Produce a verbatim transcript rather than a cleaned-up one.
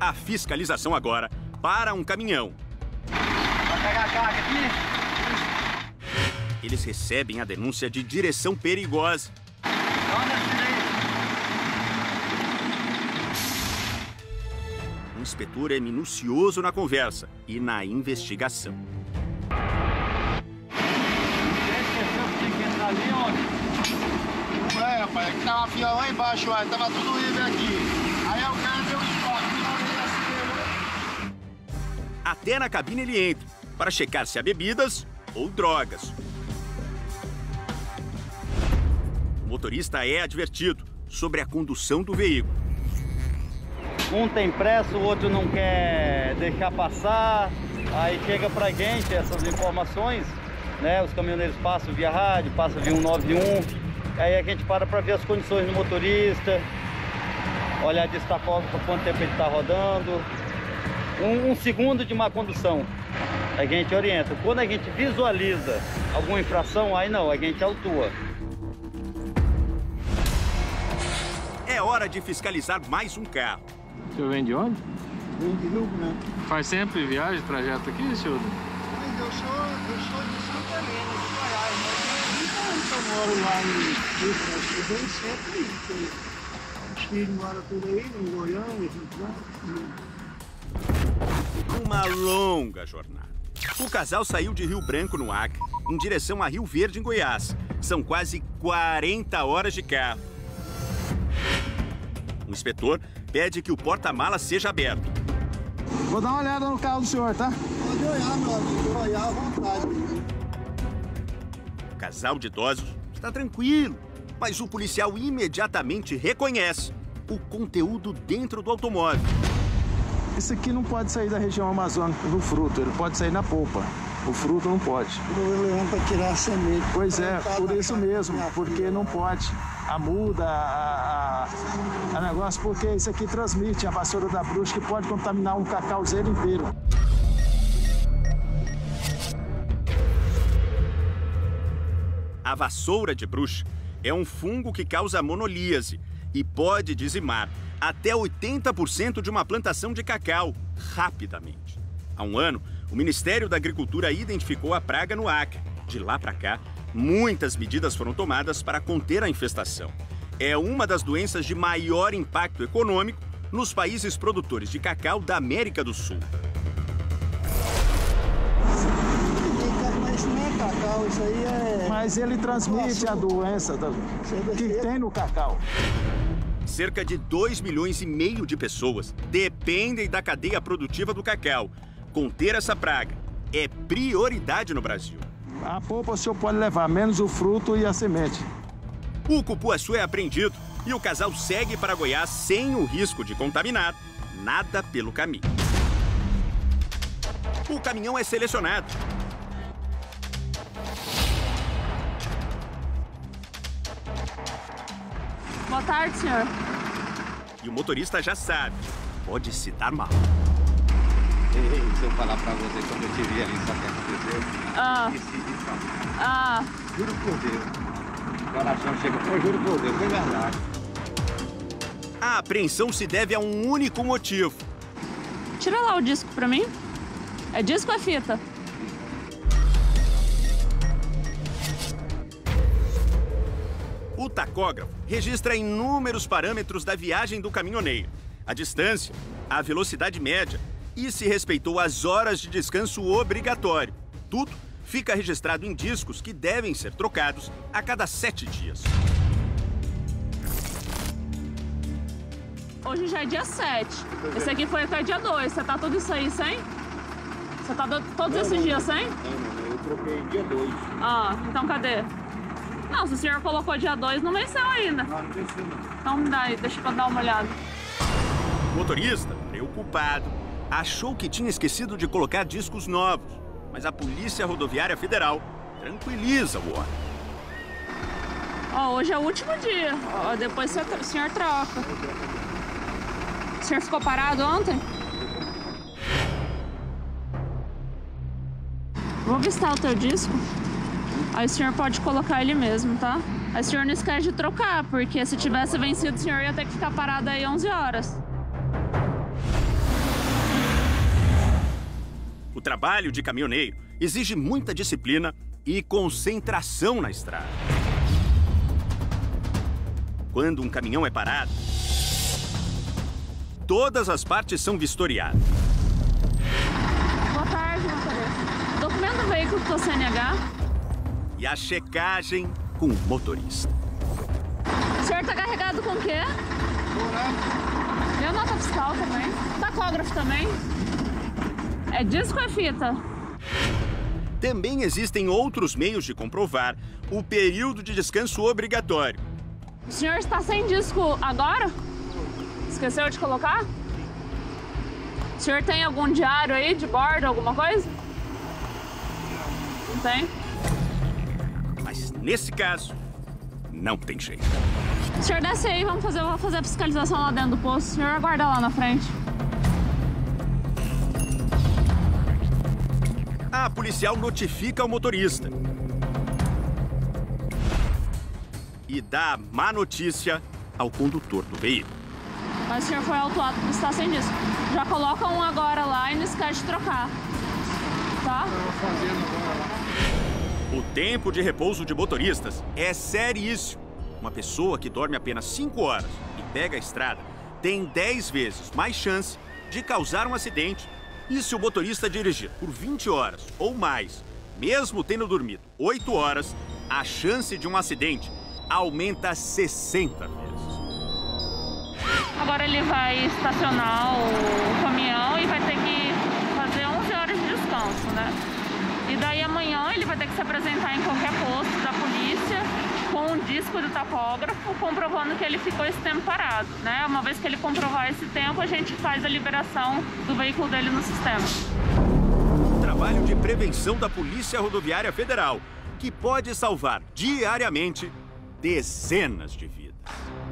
A fiscalização agora para um caminhão. Vai pegar a carga aqui? Eles recebem a denúncia de direção perigosa. O inspetor é minucioso na conversa e na investigação. É, rapaz, aqui tava a fila lá embaixo, ó, tava tudo livre aqui. Aí o cara deu um estoque, assim. Até na cabine ele entra, para checar se há bebidas ou drogas. O motorista é advertido sobre a condução do veículo. Um tem pressa, o outro não quer deixar passar. Aí chega pra gente essas informações, né? Os caminhoneiros passam via rádio, passam via um nove um. Aí a gente para para ver as condições do motorista, olhar destacógrafo por quanto tempo ele está rodando. Um, um segundo de má condução, a gente orienta. Quando a gente visualiza alguma infração, aí não, a gente autua. É hora de fiscalizar mais um carro. O senhor vem de onde? Vem de Rio Branco. Faz sempre viagem, trajeto aqui, senhor? Mas eu sou, eu sou de Santa Helena, de Goiás, mas eu moro lá em Rio Branco, eu venho sempre aí, porque os filhos moram tudo aí, em Goiânia, Rio Branco. Uma longa jornada. O casal saiu de Rio Branco, no Acre, em direção a Rio Verde, em Goiás. São quase quarenta horas de carro. O inspetor pede que o porta-mala seja aberto. Vou dar uma olhada no carro do senhor, tá? Pode olhar, meu amigo, olhar à vontade. O casal de idosos está tranquilo, mas o policial imediatamente reconhece o conteúdo dentro do automóvel. Isso aqui não pode sair da região amazônica do fruto, ele pode sair na polpa. O fruto não pode. Eu levando para tirar a semente. Pois é, por isso mesmo, porque não pode. A muda, a, a, a negócio, porque isso aqui transmite a vassoura da bruxa, que pode contaminar um cacauzeiro inteiro. A vassoura de bruxa é um fungo que causa monolíase e pode dizimar até oitenta por cento de uma plantação de cacau rapidamente. Há um ano, o Ministério da Agricultura identificou a praga no Acre. De lá para cá, muitas medidas foram tomadas para conter a infestação. É uma das doenças de maior impacto econômico nos países produtores de cacau da América do Sul. Mas não é cacau, isso aí é... Mas ele transmite a doença que tem no cacau. Cerca de dois milhões e meio de pessoas dependem da cadeia produtiva do cacau. Conter essa praga é prioridade no Brasil. A polpa o senhor pode levar, menos o fruto e a semente. O cupuaçu é apreendido e o casal segue para Goiás sem o risco de contaminar nada pelo caminho. O caminhão é selecionado. Boa tarde, senhor. E o motorista já sabe, pode se dar mal. Ei, se eu falar pra você, quando eu te vi ali, sabe o que aconteceu? Ah. Decidi falar. Ah. Juro por Deus. O coração chega, foi juro por Deus, foi verdade. A apreensão se deve a um único motivo. Tira lá o disco pra mim. É disco ou é fita? O tacógrafo registra inúmeros parâmetros da viagem do caminhoneiro. A distância, a velocidade média e se respeitou as horas de descanso obrigatório. Tudo fica registrado em discos que devem ser trocados a cada sete dias. Hoje já é dia sete. Esse aqui foi até dia dois. Você tá tudo isso aí sem? Você tá do... todos não, esses não, dias sem? Não, não, eu troquei dia dois. Ah, então cadê? Não, se o senhor colocou dia dois, não venceu ainda. Não, não venceu não. Então me dá aí, deixa eu dar uma olhada. O motorista, preocupado, achou que tinha esquecido de colocar discos novos, mas a Polícia Rodoviária Federal tranquiliza o homem. Ó, hoje é o último dia. Ó, depois você, o senhor troca. O senhor ficou parado ontem? Vou avistar o teu disco. Aí o senhor pode colocar ele mesmo, tá? Aí o senhor não esquece de trocar, porque se tivesse vencido, o senhor ia ter que ficar parado aí onze horas. trabalho de caminhoneiro exige muita disciplina e concentração na estrada. Quando um caminhão é parado, todas as partes são vistoriadas. Boa tarde, motorista. Documento do veículo com o C N H. E a checagem com o motorista. O senhor tá carregado com o quê? Meu nota fiscal também. Tacógrafo também. É disco ou é fita? Também existem outros meios de comprovar o período de descanso obrigatório. O senhor está sem disco agora? Esqueceu de colocar? O senhor tem algum diário aí de bordo, alguma coisa? Não tem? Mas nesse caso, não tem jeito. O senhor desce aí, vamos fazer, eu vou fazer a fiscalização lá dentro do posto. O senhor aguarda lá na frente. A policial notifica o motorista e dá a má notícia ao condutor do veículo. Mas o senhor foi autuado por estar sem disco. Já coloca um agora lá e não esquece de trocar. Tá? O tempo de repouso de motoristas é seríssimo. Uma pessoa que dorme apenas cinco horas e pega a estrada tem dez vezes mais chance de causar um acidente. E se o motorista dirigir por vinte horas ou mais, mesmo tendo dormido oito horas, a chance de um acidente aumenta sessenta vezes. Agora ele vai estacionar o caminhão e vai ter que fazer onze horas de descanso, né? E daí amanhã ele vai ter que se apresentar em qualquer posto da polícia com um disco do tacógrafo comprovando que ele ficou esse tempo parado, né? Uma vez que ele comprovar esse tempo, a gente faz a liberação do veículo dele no sistema. Um trabalho de prevenção da Polícia Rodoviária Federal, que pode salvar diariamente dezenas de vidas.